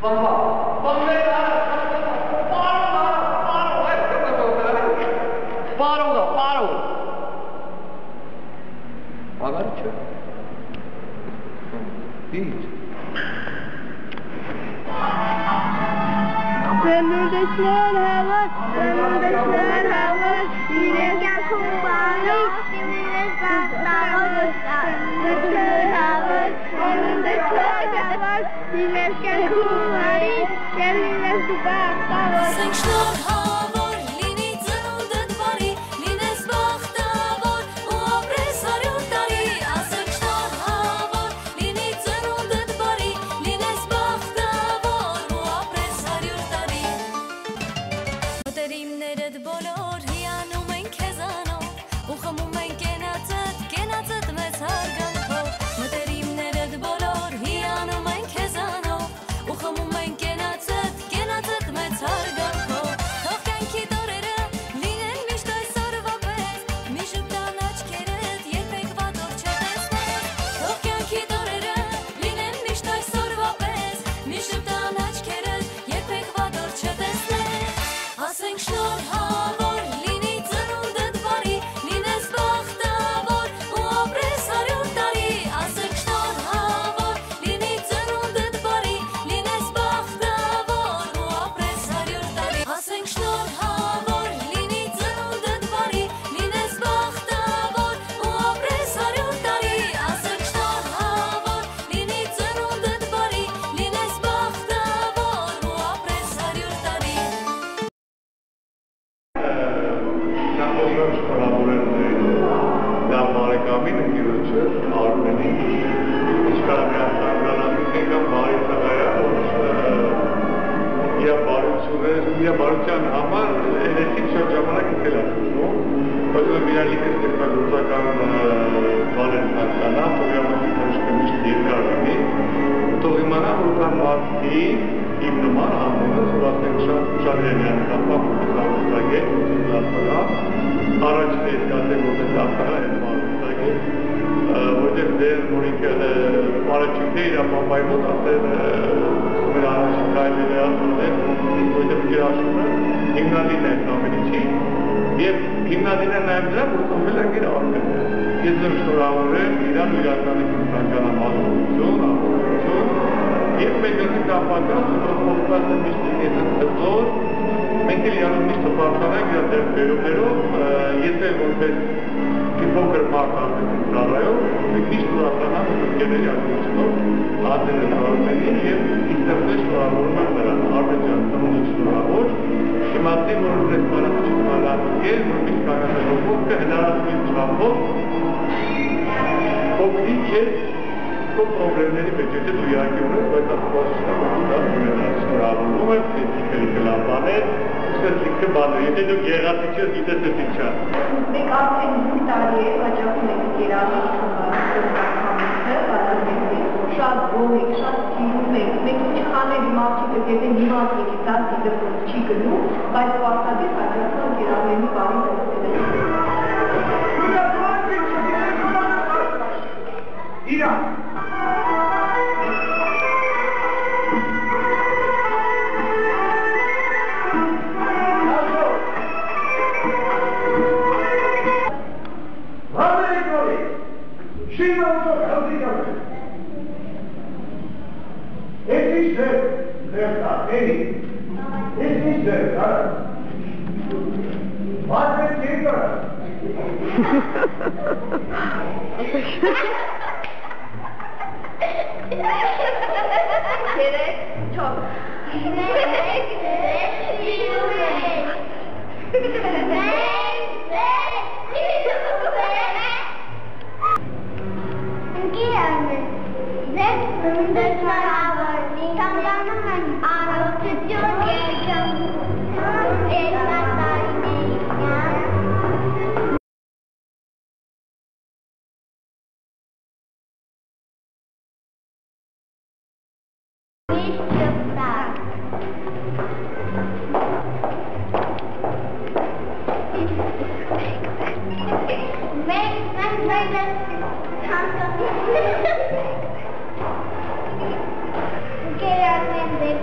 Gracias.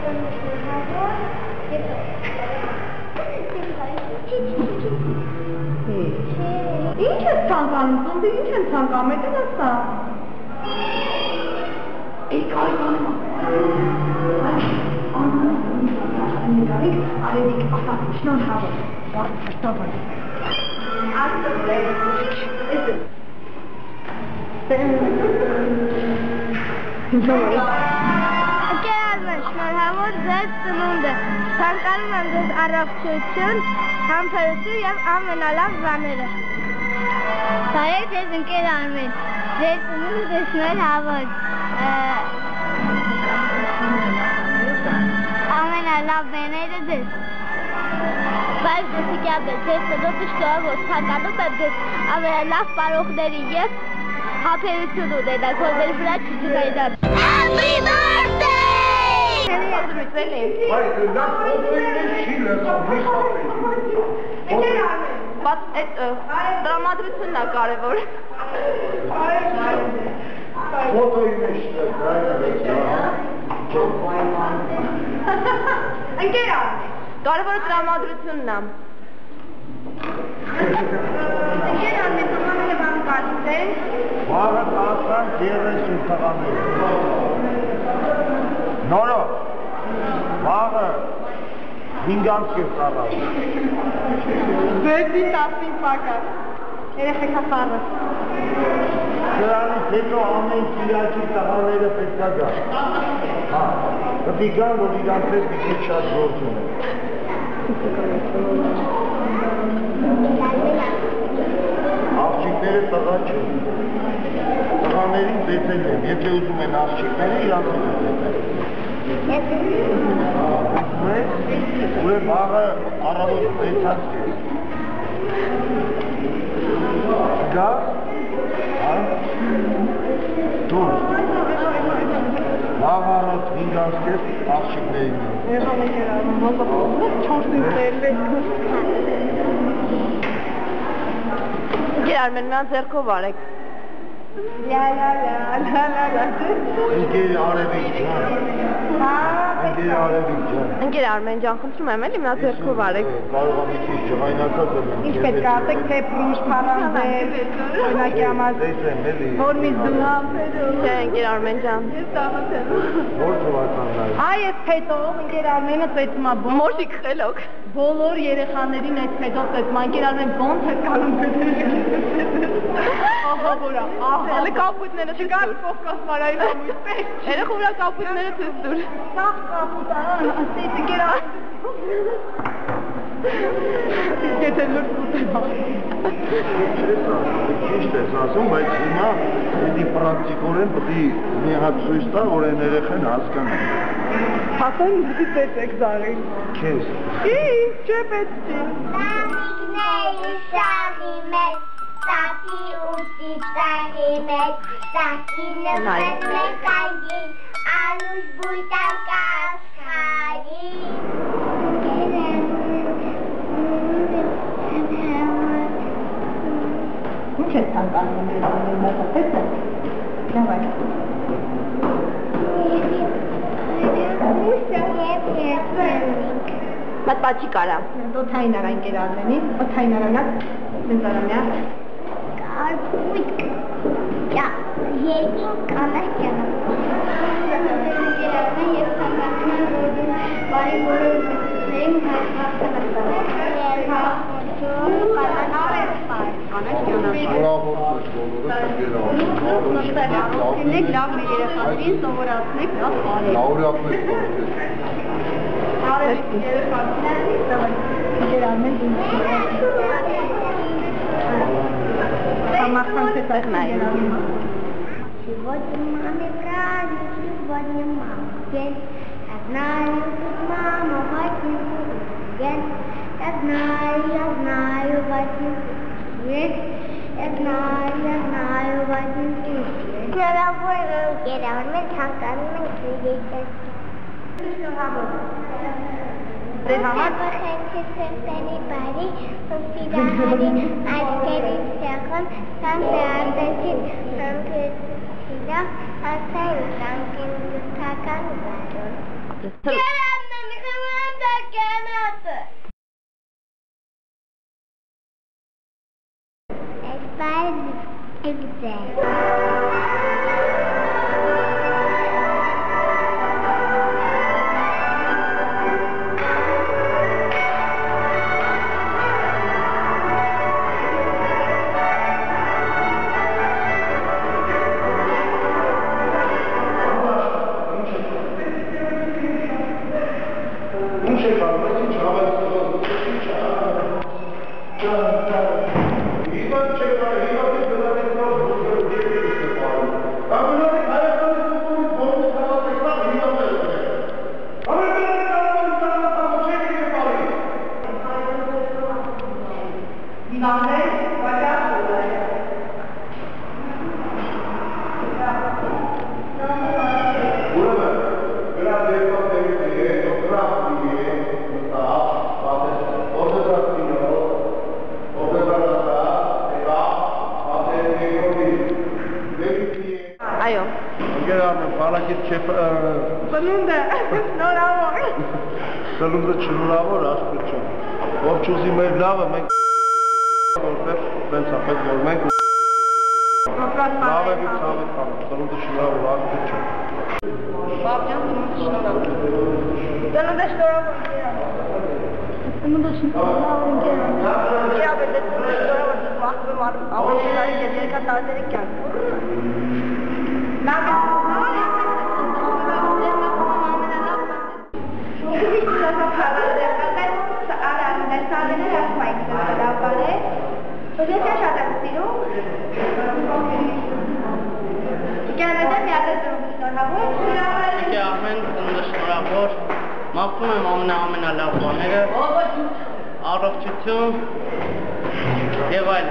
Ինչ ես ցանկանում, ծննդի ինչ ես ցանկանում, էդ է սա։ Էй կարիքանում արևիկ, ասա, շնոր հավը, բարդ հաշտավար։ Կերազմեն, շնորհավոր ձեզ ծնունդը, ցանկանում եմ ձեզ առողջություն, համբերություն և ամենալավ բաները։ Բարև ձեզ ընկեր Արմեն, ձեր ծնունդը շնորհավոր, ամենալավ բաները ձեզ։ Բայց դեսիկյաբել, ձեզ ծնունդը շնորհավոր, ցանկանում եմ ձեզ ամենալավ պարողների և համբերություն ունենալ, որ մեր վրա չջրայնան։ Happy birthday! Բայց այդ տրամադրությունն է կարևոր։ Ֆոտոյի մեջ Ընկեր Արմեն, կարևորը տրամադրությունն է։ Ընկեր Արմեն, համանելը բան կարծես։ Վաղը տասան 30 տղաներ։ Նորո, վաղը 5 ամս կես տղաներ։ Բերդին 15 պակար, երեխեքա խառը։ Դրանից հետո ամեն կիրակի տղաները պետք է գան։ Հա, պետք է գան, որ իրանց հետ մի քիչ շատ գործ ունեն։ Աղջիկները տղա չեն։ Տղաներին ծեծել են, եթե ուզում են աղջիկները, իրանց հետ ծեծել։ Ուրեմն վաղը առավոտ 6-ից կես։ Գա, հա, դուր։ Վաղը առավոտ 5-ից կես աղջիկներին են։ Եղան ընկեր Արմեն, ոնց 4 Ընկեր Արմեն, միան ձեռքով արեք։ Լա Ընկեր Արևիկ ջան։ Ընկեր Արևիկ ջան։ Ընկեր Արմեն ջան, խնդրում եմ էլի միան ձեռքով արեք։ Կարող եմ մի քիչ ջղայնակած եմ։ Ինչ պետք է ասեք, թե փրուշ փառանձել, օրինակի համար Դեսեմ էլի։ հորմից դունամ։ Չէ, ընկեր Արմեն ջան։ Ես տաղացել։ Որ թվականն է։ Այ այս փետով ընկեր Արմենը ծեծում է մոշիկ խելոք։ Բոլոր երեխաներին այս փետով ծեծում է, ընկեր Արմեն ոնց է կանում փետերը։ Ահա որա, ահա։ Հələ կապույտները չկար Կովկասմարային ամույս պետք։ Երեխա ուրա կապույտները ցույց տուր։ Սաղ կապույտ, ասեց ընկեր Արմեն։ Եթե լուրջ ուտել։ Ճիշտ ես ասում, բայց հիմա դի պրակտիկորեն պետք է մի հատ ցույց տա, որ այն երեխան հասկանան։ Հասան դի ծեծեք զարին։ Քեզ։ Ինչ, չէ պետք չի։ Սաղիների շաղի մեջ, սաղի ուտի սաղի մեջ, սաղինը մեկ այգին, անուշ բույտան կասխարի։ Ինչ ես ցանկանում մեզ հետը։ Դավայ։ Բայց պաչի կարա։ Օթային արա ընկեր Արմենի, օթային արանա, մեզ արանյա։ Կարպույտ, երկին կանաչ ճանապ։ Ես ցանկանում եմ, որ բարի բոլոր մտքերին Սինեք լավ մեր երեխաներին սովորացնեք լավ բարի։ Լաուրիատներ Сегодня маме праздник, сегодня мама день. Я знаю, мама возьмет день. Я знаю, возьмет день. Я знаю, возьмет день. Головой руки, равны цанками сидите. Խենքեսենտենի բարի, սուսիդահարի, այդկերին սեղն, սանտե արտեցին, սանքեսիրա, ասային սանքին դուքական բարոն։ Gel anne, kıvırım da gel atı. Esmer güzel. Սլունդը չնորավոր ասպրչում, ողջ ուզի մեր լավը մենք որպես բենց ապետ որ մենք լավ եք ցավեք կանում, սլունդը չնորավոր ասպրչում Բաբյան սլունդը շնորհավոր Սլունդը շնորհավոր Իրավետ է սլունդը շնորհավոր դուք մաղթում ամենալի և երկա տարդերի կյանք Մաղթում եմ ամենալավ բաները, առողջություն և այլն։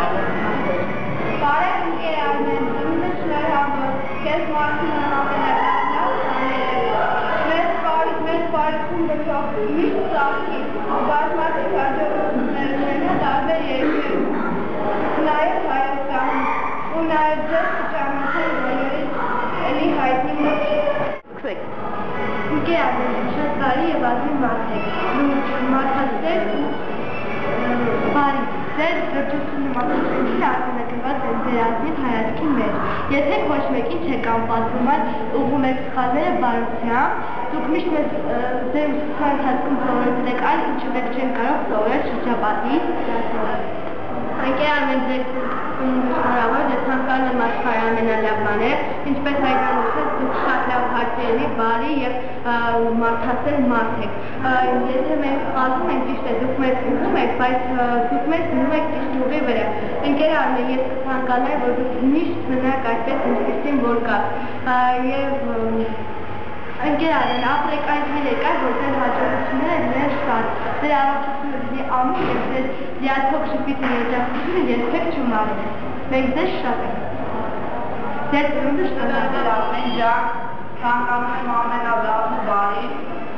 Բարև ընկեր Արմեն, ծնունդը շնորհավոր, քեզ մաղթում եմ ամենալավ բաները։ Մեր բարիքում դեպի միշտ ծաղկի, բազմաթիվ հաջողություններ ունենա տարբեր երկրներում, նաև Հայաստանում, ու նաև ձեզ կճանաչեն բոլորից էլի հայտնի մոտ։ Ընկեր Արմեն, շատ բարի և ազնիվ մարդ եք, մարդասեր ու բարի, ձեր գրչությունը մատուցությունին արտանագրված են ձեր ազնիվ հայացքի մեջ։ Եթե ոչ մեկին չեք անպատվում այլ ուղղում եք սխալները բարությամբ, դուք միշտ մեզ ձեր ուսուցման ընթացքում սովորեցել եք այն, ինչը մենք չենք կարող սովորել շրջապատից։ Ընկեր Արմեն, ձեր շնորհավոր, ձեզ ցանկանում եմ աշխարհի ամենալավ բաներ, ինչպես հայտնաբերեցիք, դուք շատ լավ հարցերենի, բարի և մարդասեր մարդ եք։ Եթե մենք սխալվում ենք, ճիշտ է, դուք մեզ ընդունում եք, բայց դուք մեզ դնում եք ճիշտ ուղի վրա։ Ընկեր Արմեն, ես կցանկանայի, որ դուք միշտ մնաք այսպես ինչպիսին որ կաք։ Եվ ընկեր Արմեն, ապրեք այնքան երկար, որ ձեր հաջողությունները լինեն շատ։ Ձեր առողջությունը պիտի ամուր և ձեր լիաթոք շփիթը երջանկությունը երբեք չմարի։ Մենք ձեզ շատ ենք։ Ձեր ծնունդը շնորհավոր Արմեն ջան, ցանկանում եմ ամենալավն ու բարի։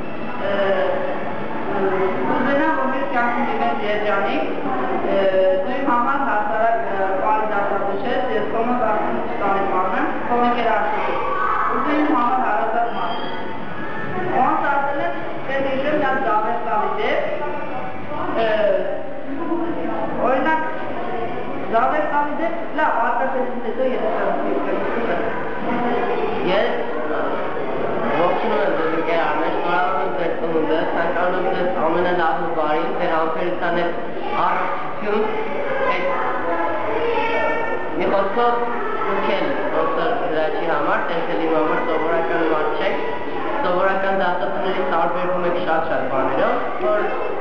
Ուզենամ, որ մեր կյանքում լինեն երջանիկ, ձեր համար հասարակ բարի դասատուչես, ես կոմոդ արդեն չտանիք մանեմ, կոմիկեր արդեն։ Ուզեն իմ համար հարազատ մարդ։ Ոնց ասել եմ, ես իժեմ նա զավեր կավիդեր, օրինակ, զավեր կավիդեր, լավ, արտասեցից հետո ես Ես ողջունում եմ ձեզ ընկեր Արմեն, շնորհավոր եմ ձեր ծնունդը, ցանկանում եմ ձեզ ամենալավն ու բարին, ձեր համբերության հետ առողջություն, մի խոսքով դուք էլ ոնցր գրաչի համար, տեսել իմ համար սովորական մարդ չեք, սովորական դասատուներից տարբերվում եք շատ բաներով, որ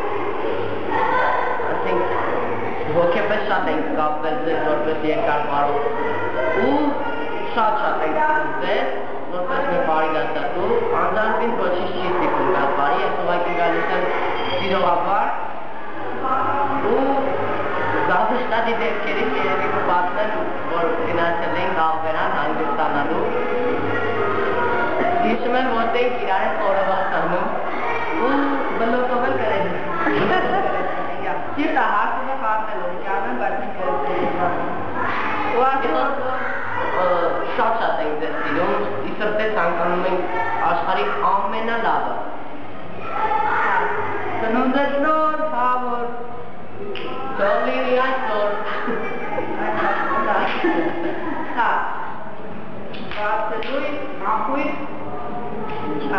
ոգեպես շատ ենք կապվել ձեզ որպես երկար բարով ու շատ ենք ձեզ որպես մեր բարի դասատու, անձանվին ոչինչ չի ստիպում գալ բարի, ես ուղղակի գալիս եմ սիրողաբար ու զավշտատի դեպքերից երևի կպատմեմ, որ գնացել ենք Ալվերան հանգստանալու հիշում եմ ոնց ենք իրար հետ խորովացանում ու բլոկով էլ գրել Ճիշտ է, հարցումը խառնել եմ, բայց մենք շատ ենք ձեզ սիրում, իսրտե ցանկանում ենք աշխարհի ամենալավը։ Ծնունդը շնորհավոր, թողնի այսօր։ Հա, բացելույթ, ախույթ, հա,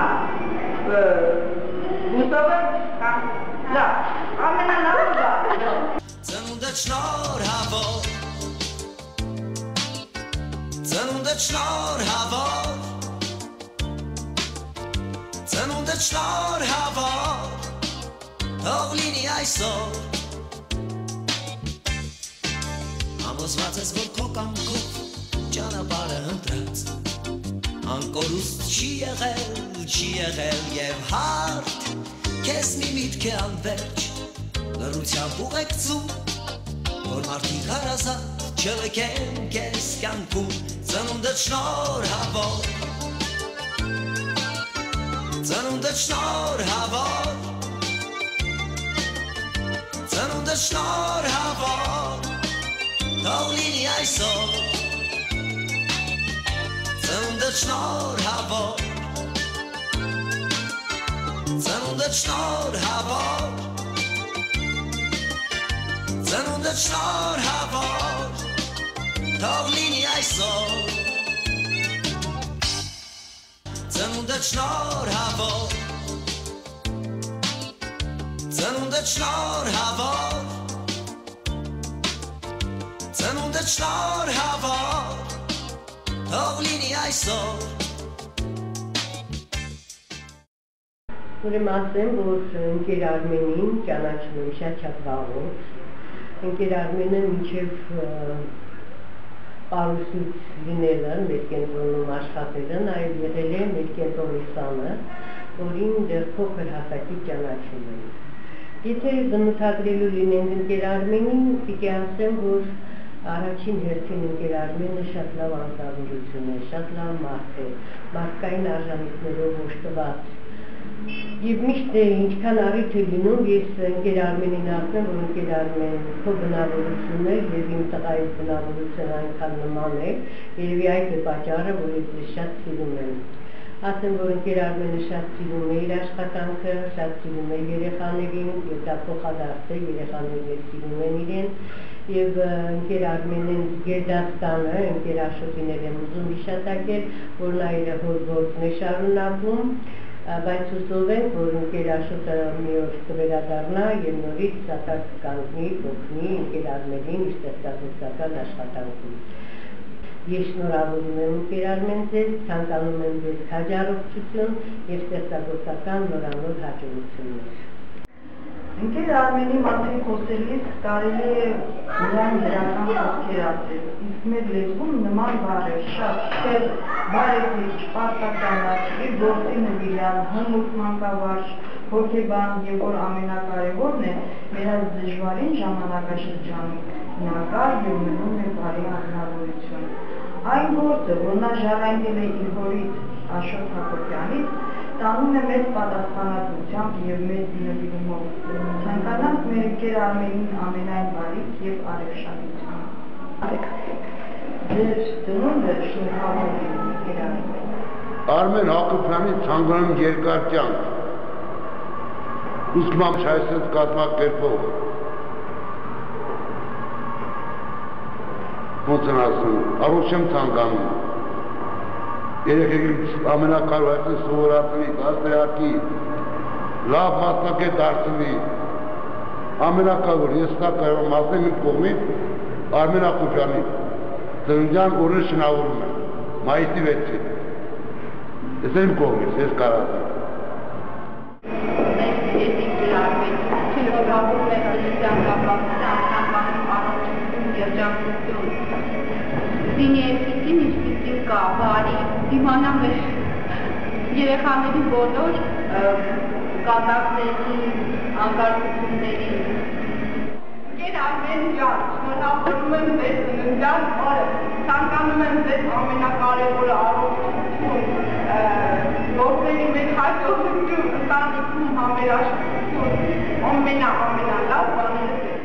բուսովը, հա, լավ, ամենալավը բա։ Ծնունդը շնորհավոր, ծնունդը շնորհավոր, ծնունդը շնորհավոր, թող լինի այսօր, համոզված ես, որ քո կամքով ճանապարհը ընտրած, անկորուստ չի եղել և հարթ, քեզ մի միտք է անվերջ, լռությամբ ուղեկցում, որ մարդիկ հարազատ չլքեն քեզ կյանքում, ծնունդդ շնորհավոր, ծնունդդ շնորհավոր, ծնունդդ շնորհավոր, թող լինի այսօր, ծնունդդ շնորհավոր, ծնունդդ շնորհավոր, ծնունդդ շնորհավոր, թող լինի այսօր, ծնունդդ շնորհավոր, ծնունդդ շնորհավոր, ծնունդդ շնորհավոր, թող լինի այսօր։ Ուրեմն ասեմ, որ ընկեր Արմենին ճանաչում եմ շատ վաղուց, ընկեր Արմենը մինչև պարուսույց լինելը, մեր կենտրոնում աշխատելը, նաև եղել է մեր կենտրոնի սանը, որին դեռ փոքր հասակի ճանաչում եմ։ Եթե բնութագրելու լինենք ընկեր Արմենին, պիտի ասեմ, որ առաջին հերթին ընկեր Արմենը շատ լավ անձնավորություն է, շատ լավ մարդ է, մարդկային արժանիքներով օժտված։ Եվ միշտ ինչքան առիթ է լինում, ես ընկեր Արմենին ասեմ, որ ընկեր Արմեն, քո բնավորությունը և իմ տղայիս բնավորությունը այնքան նման է, երևի այդ է պատճառը, որ ես շատ սիրում եմ։ Ասեմ, որ ընկեր Արմենը շատ սիրում է իր աշխատանքը, շատ սիրում է երեխաներին, և դա փոխադարձ է, երեխաները սիրում են իրեն, և ընկեր Արմենեն Գերդաստանը, ընկեր Աշոտիներ եմ ուզում հիշատակել, որ նա իր հոր գործն է շարունակում, բայց հուսով ենք, որ ընկեր Աշոտը մի օր կվերադառնա և նորից սատար կանգնի, օգնի ընկեր Արմենին իր ստեղծագործական աշխատանքում։ Ես շնորհավորում եմ ընկեր Արմեն ձեզ, ցանկանում եմ ձեզ քաջառողջություն և ստեղծագործական նորանոր հաջողություններ։ Ընկեր Արմենի մասին խոսելիս կարելի է նրան դրական խոսքեր ասել, իսկ մեր լեզվում նման բառեր շատ չէր, բարեկիր, պարտականար, իր գործի նվիրան, հմուտ մանկավարժ, հոգեբան և որ ամենակարևորն է մեր այս դժվարին ժամանակաշրջանակար և մնում է բարի անձնավորություն։ Այն գործը, որ նա ժառանգել է իր հորից Աշոտ Հակոբյանից, տանում է մեծ պատասխանատվությամբ և մեծ նվիրումով։ Ցանկանանք մեր ընկեր Արմենին ամենայն բարիք և արևշատություն։ Ձեր ծնունդը շնորհավոր լինի ընկեր Արմեն։ Արմեն Հակոբյանի ցանկանում երկար կյանք, ուսմամբ այսպես կազմակերպող, ոնց են ասում, առողջ եմ ցանկանում, երեխեքից ամենակարևորը սովորածնի, դաստիարակի, լավ մասնակետ դարձնի, ամենակարևոր, ես դա կարող եմ ասեմ իմ կողմից Արմեն Հակոբյանի ծննդյան օրը շնորհավորում եմ, մայիսի 6-ին, ես իմ կողմից, ես կարող եմ։ Շնորհավորում եմ ծննդյան կապակցության ցանկանում առողջություն, երջանկություն, լինի այսպիսին, ինչպիսին կա, բարի, դիմանա մեր երեխաների բոլոր կատակների, անկարգությունների։ Ընկեր Արմեն ջան, շնորհավորում եմ ձեզ ծննդյան օրը, ցանկանում եմ ձեզ ամենակարևորը առողջություն, գործերի մեջ հաջողություն, ընտանիքում համերաշխություն, ամենալավ բաները ձեզ։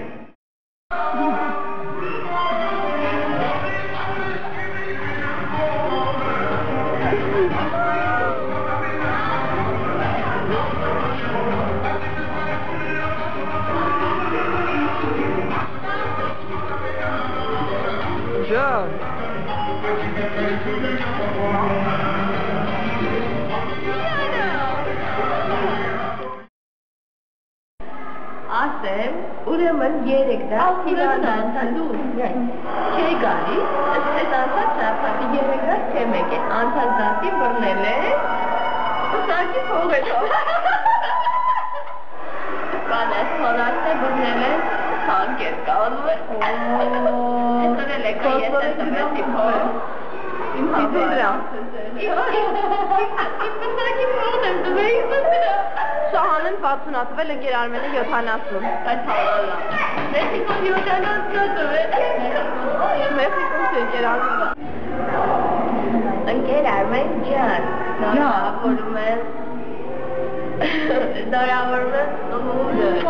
եմ, ուրեմն 3 դար հիվանդանցան դու չէի գալի, այս անցած շաբաթի 3 դար չէ մեկ է, անցած դասի բռնել է, ուտակի փողելով։ Կանես մորացը բռնել է, թանկ էր կալում է։ Այս օրել է կա ես է տվեցի փող։ Իմ դրա։ Իմ պսակի փողն եմ տվեի սրա։ Շահանն 60 տվել ընկեր Արմենը 70։ Այդ հավալա։ Մեքսիկոն 70 տվել։ Մեքսիկոն ընկեր Արմենը։ Ընկեր Արմեն ջան, նորավորում եմ։ Նորավորում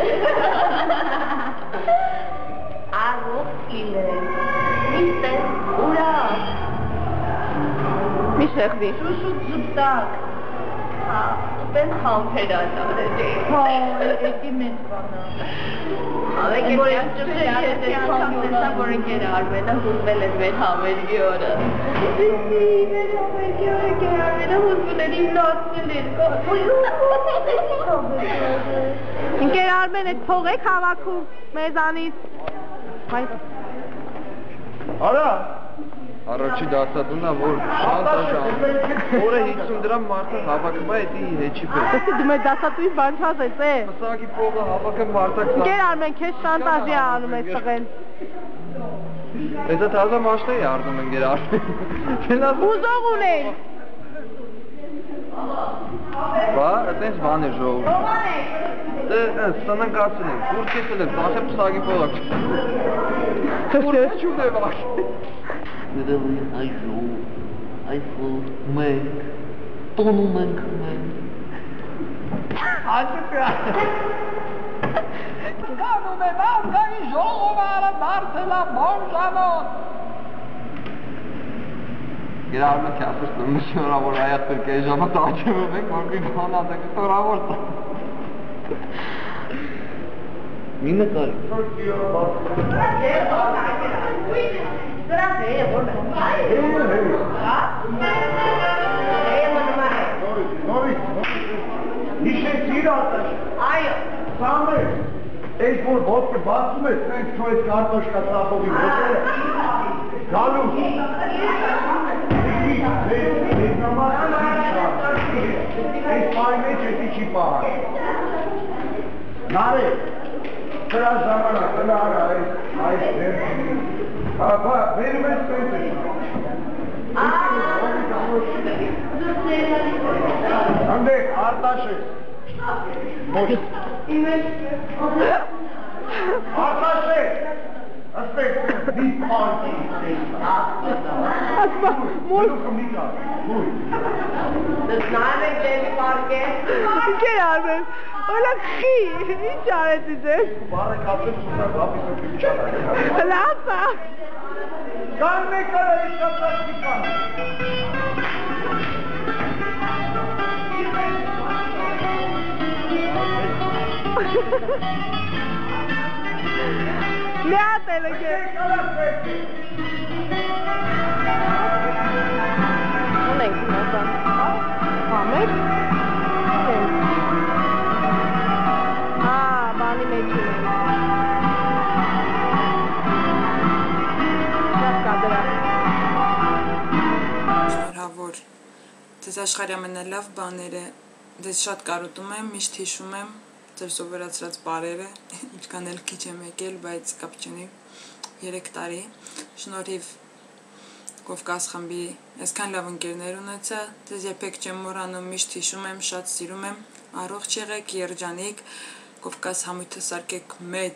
եմ։ Առուղ իլես։ Միշտ ուրա։ Mi șerbi. Șușu zuptac. Ben hamper adam. Ha, ekimet bana. Ama geçen çöpte çantası borun geri Armena huzbelet ve hamer diyorlar. Geri Armena huzbelet imdat gelir. Geri Armena toğe kavaku mezanit. Ara. Առաջի դասատունն է, որ շատ աժան, օրը 50 դրամ մարդը հավաքում է, էդի հեչի պես։ Դեսի դու մեր դասատուի բան չասես է։ Մսակի փողը հավաքում մարդակ սա։ Գեր Արմեն, քեզ շանտաժի անում ես տղեն։ Էսա թազա մաշտը է արձում են գեր Արմեն։ Ուզող ունեն։ Բա, այդպես բան է ժողում։ Դե, սննկացին են, որ կեսել են, դասը մսակի փողակ։ Որ չուգ է վախ։ Really, I feel մենք, տոնում ենք մենք։ Աչուկա։ Գանում եմ ազգային ժողովարը դարձել է բոնժանոտ։ Գերարմեն կասես նմշորա, որ այատր կեի ժամը տաճում ենք, որ կի բանատ եք տորավոր տա։ Մինը կարի։ Նիշեցիր արտաշ։ Այո։ Սամ է։ Այս որ ոտքը բացում ես, մենք չո ես կարտոշկա ծախովի ոտերը։ Գալու։ Այս նամար այս պայի մեջ էսի չի պահար։ Նարե, դրա ժամանակ, դրա արա այս դերքի։ Ապա, վերում ես պենց է Անդեք, արտաշ է։ Մոչ։ Արտաշ է։ Ասպեք, մի պարքի։ Ասպա, մոչ։ Միկա, հույ։ Դզնայմ եք լևի պարկ է։ Գեր Արմեն, օլա խի, ինչ արեցի ձեզ։ Բարը կապել սուտակ ապիսը կիչարակ։ Լասա։ Կան մեկ արա իշապրակի կան։ Լյատել եք է։ Ունենք նասան։ Համեք։ Բանի մեջ ունենք։ Շնորհավոր, ձեզ աշխարհի ամենալավ բաները, ձեզ շատ կարոտում եմ, միշտ հիշում եմ ձեր սովորացրած բարերը, ինչքան էլ քիչ եմ եկել, բայց կապ չունի 3 տարի, շնորհիվ Կովկաս խմբի այսքան լավ ընկերներ ունեցա, ձեզ երբեք չեմ մոռանում, միշտ հիշում եմ, շատ սիրում եմ, առողջ եղեք, երջանիկ, Կովկաս համույթը սարքեք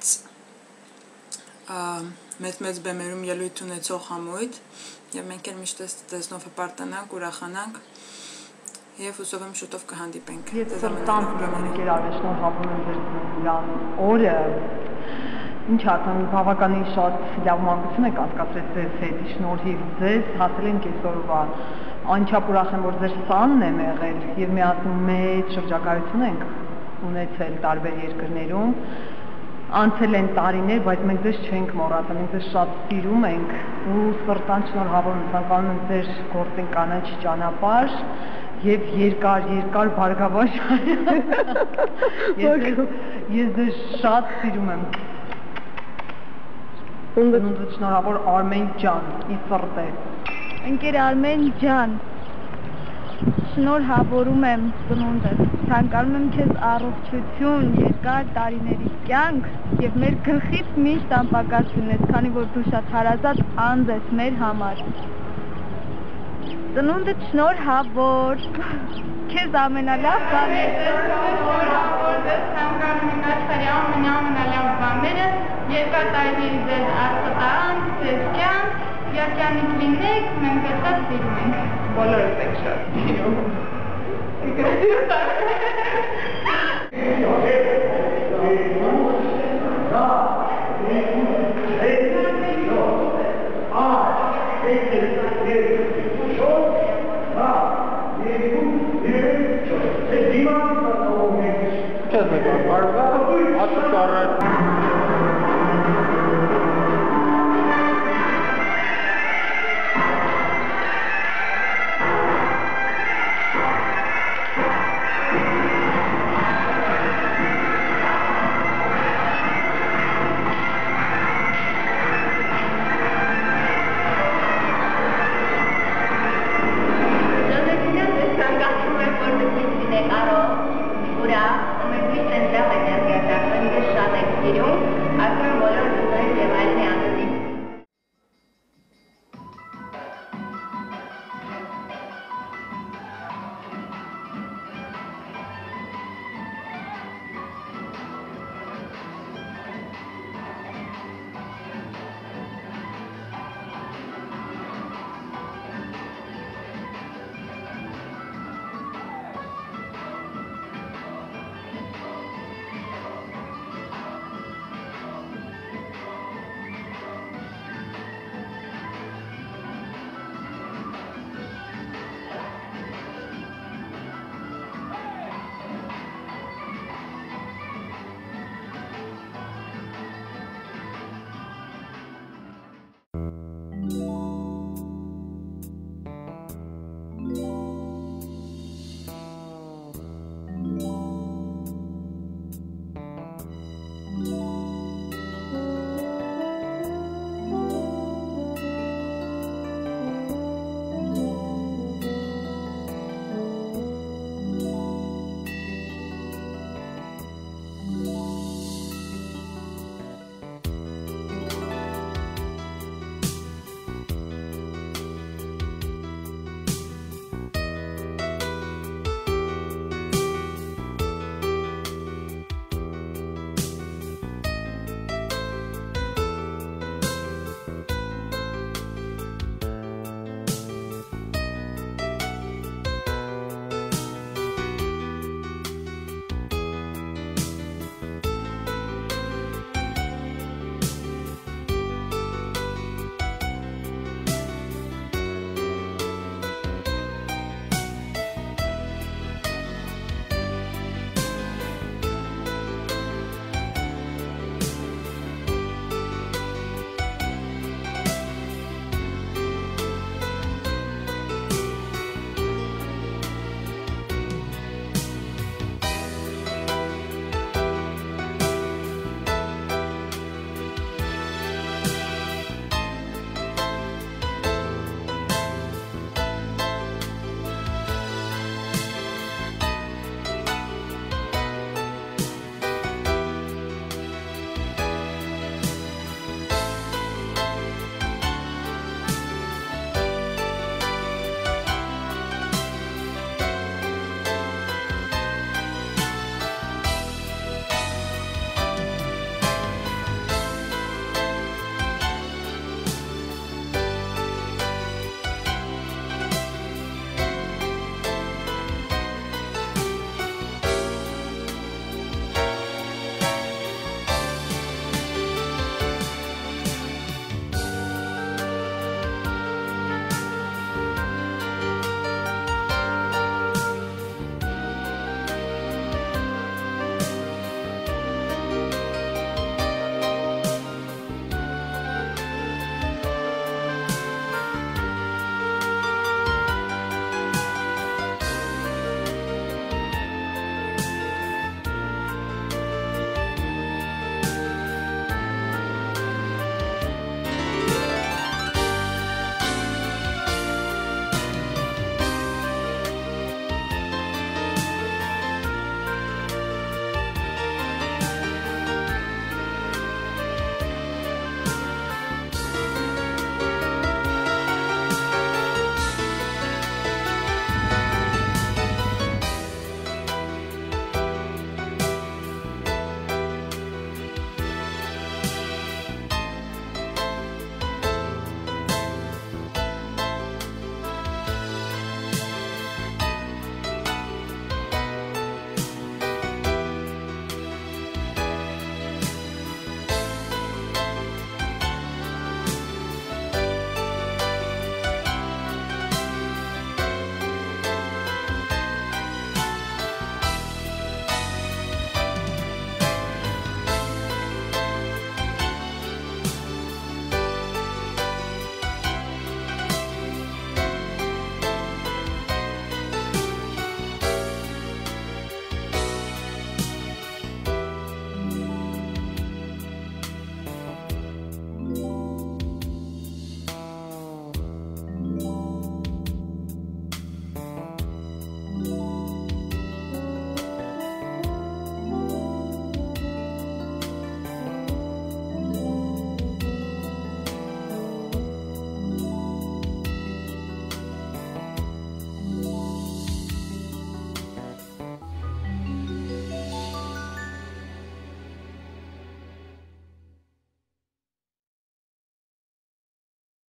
մեծ բեմերում ելույթ ունեցող համույթ և մենք էլ միշտ տեսնով հպարտանանք, ուրախանանք և հուսով եմ շուտով կհանդիպենք։ Ես սրտանց ընկեր արվեշնոր հապում եմ ձեր օրը, ինչ ասեմ, բավականին շատ լավ մանկություն եք անցկացրել ձեզ հետ, շնորհիվ ձեզ հասել ենք այսօրվա, անչափ ուրախ եմ, որ ձեր սանն եմ եղել և միասին մեծ շրջագայություն ենք ունեցել տարբեր երկրներում, անցել են տարիներ, բայց մենք ձեզ չենք մոռացել, մենք ձեզ շատ սիրում ենք ու սրտան շնորհավոր եմ ցանկանում եմ ձեր գործին կանաչ ճանապարհ եւ երկար բարգավաճ Ես ձեզ շատ սիրում եմ։ Ծնունդդ շնորհավոր Արմեն ջան, ի սրտե։ Ընկեր Արմեն ջան, շնորհավորում եմ ծնունդդ, ցանկանում եմ քեզ առողջություն, երկար տարիների կյանք եւ մեր գլխից միշտ անպակաս լինես, քանի որ դու շատ հարազատ անձ ես մեր համար։ Ծնունդդ շնորհավոր, քեզ ամենալավ բաները, ցանկանում եմ աշխարհի ամենալավ բաները, երկար տարիների ձեզ աշխատան, ձեզ կյանք, երկյանիկ լինեք, մենք շատ սիրում ենք։ Բոլորս եք շատ սիրում։ Չես նկար, բարվա